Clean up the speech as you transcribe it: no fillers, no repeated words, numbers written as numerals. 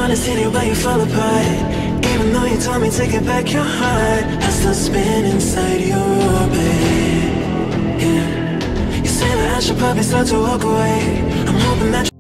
wanna see the way you fall apart. Even though you told me to get back your heart, I still spin inside your orbit. Yeah. You say that I should probably start to walk away. I'm hoping that